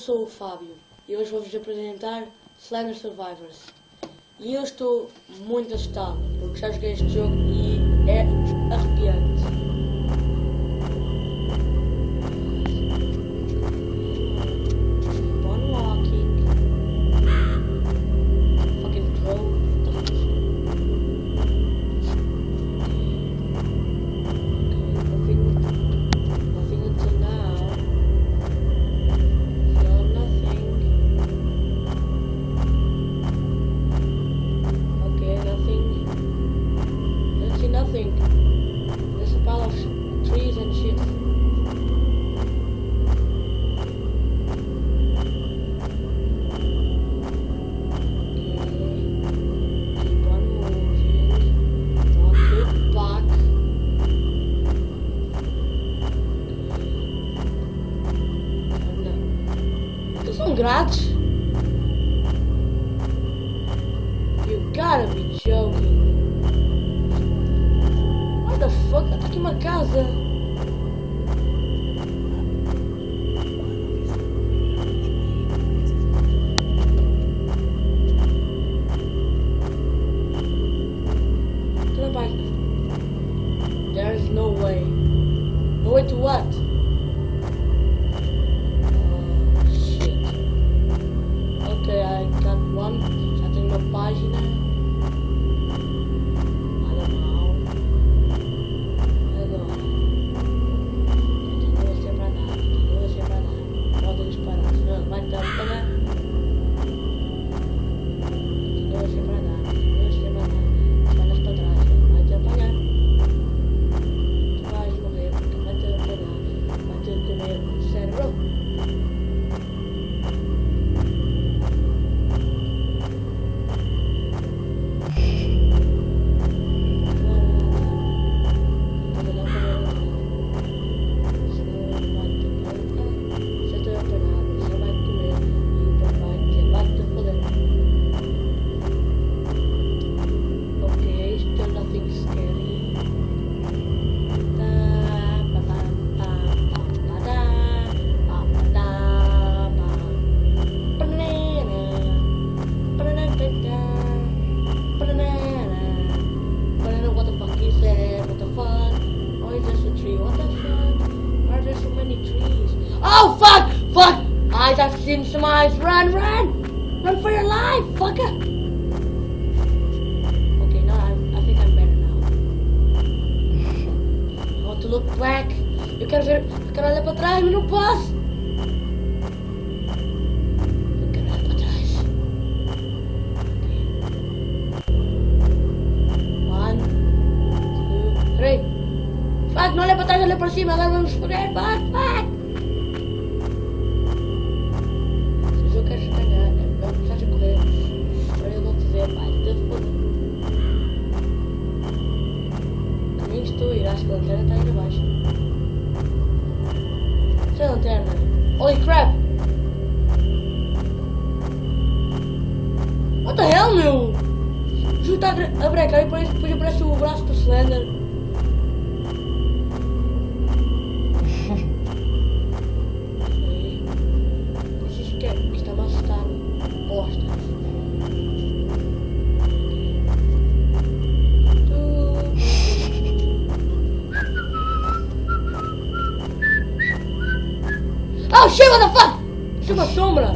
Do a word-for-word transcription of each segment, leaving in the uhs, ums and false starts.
sou o Fábio e hoje vou-vos apresentar Slender Survivors. E eu estou muito assustado porque já joguei este jogo e é arrepiante. One walking. Fucking troll. Nothing. There's a pile of trees and shit. Okay. Keep on moving. Don't look back. Okay. Estes são grátis? You gotta be joking. What the fuck? Tá aqui uma casa. Turn back. There is no way. No way to what? Oh shit. Okay, I got one. Já tenho uma página. Oh fuck! Fuck! Eyes, I've seen some eyes. Run, run! Run for your life, fucker! Okay, now I, I think I'm better now. I want to look back. Eu quero ver. Eu quero olhar para trás, mas não posso. Eu quero olhar para trás. Okay. One, two, three. Fuck! Não olha para trás, olha para cima. Agora vamos foder. Fuck! Fuck! Eu quero escanear, é melhor começar a correr para eu não te ver, pai, te foda. O caminho que estou a ir, acho que a lanterna está aí abaixo. Sem lanterna. Holy crap! What the hell, meu? O jogo está a brecar e depois aparece o braço do Slender. Oh shit, what the fuck? Isso é uma sombra.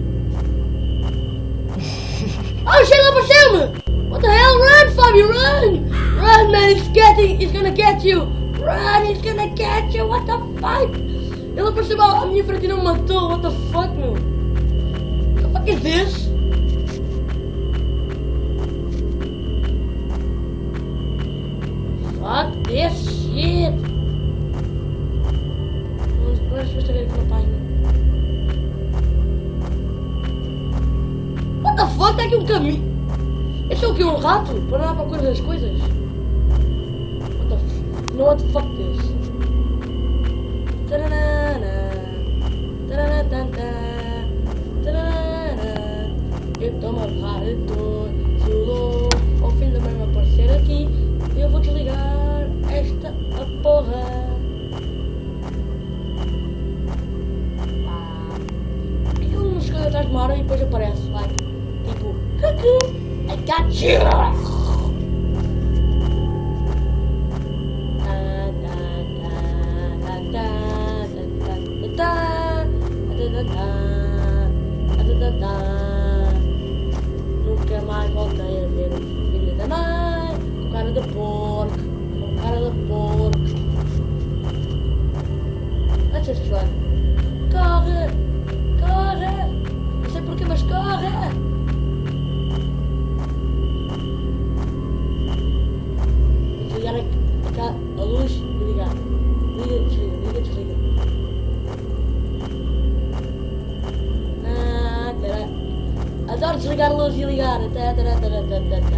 Oh shit, lá para cima. What the hell? Run, Fabio, run! Run, man, he's getting, he's gonna get you. Run, he's gonna get you, what the fuck? Ele apareceu à minha frente e não me matou, what the fuck, meu? What the fuck is this? Fuck this shit! Vamos ver aqui na página. What the fuck? Tá aqui um caminho. Esse é o que? Um rato? Para andar para coisa das coisas? What the fuck? No, what the fuck this? Eu tomo a rato, solo. Ao fim da manhã aparecer aqui. Eu vou desligar esta a porra. Ah, aparece, like, tipo, cuckoo, I got you! Nunca mais voltei a ver o filho da mãe, com cara de porco, com cara de porco. Let's just run. Corre! Corre! Não sei porquê, mas corre! Vou desligar a, a, a luz e ligar. Liga, desliga, liga, desliga. Ah, caralho. Adoro desligar a luz e ligar. Tá, tá, tá, tá, tá, tá, tá.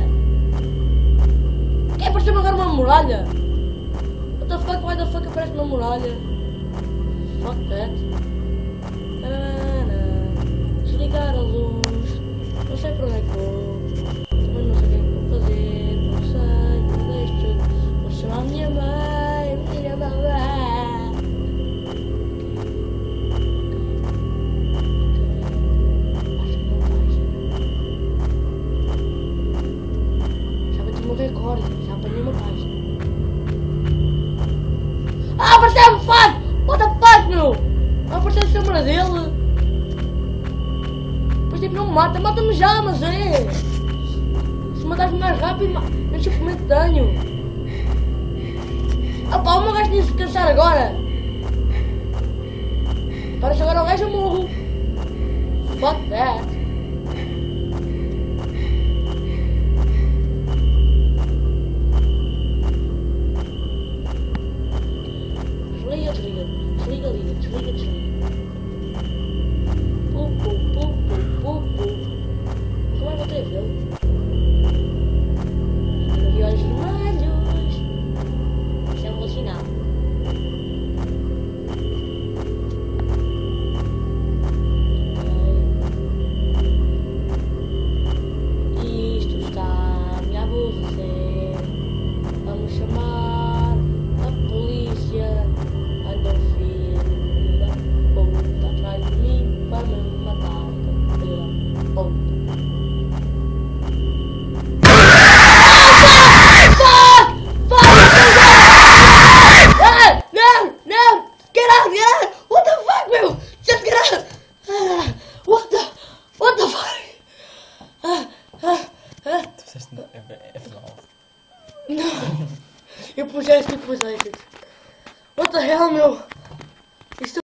Quem apareceu agora uma muralha? What the fuck, why the fuck aparece uma muralha? Fuck that. Desligar a luz. Não sei para onde é que vou. Também não sei o que é que vou fazer. Não sei, não deixo. Vou chamar a minha mãe. Minha mãe. Acho que não vai. Já bati um recorde. Já apanhei uma página. Ah, apareceu-me, fuck! What the fuck, meu? Não apareceu a sombra dele. Depois tipo, não me mata, mata-me já, mas é. Se matares-me mais rápido, menos sofrimento tenho. Ah pá, o meu gajo tinha de se cansar agora. Parece agora o gajo eu morro. Fuck that. Desliga, desliga, desliga, liga, desliga, desliga. Pum, pum, pum, pum, pum, pum. Como é que voltei a vê-lo? Tenho aqui olhos vermelhos. Isso é um bom sinal. Ok. Isto está a me aborrecer. Vamos chamar a polícia. Anda o filho da puta atrás de mim para me matar, cabelo puta. Fuck! Fuck! Ah, não! Não! Get out! Get out! What the fuck, meu? Just get out! Ah, what the... What the fuck? Ah, ah, ah. Tu disseste é final. Não! Eu pus esta e depois esta. What the hell, meu? Isto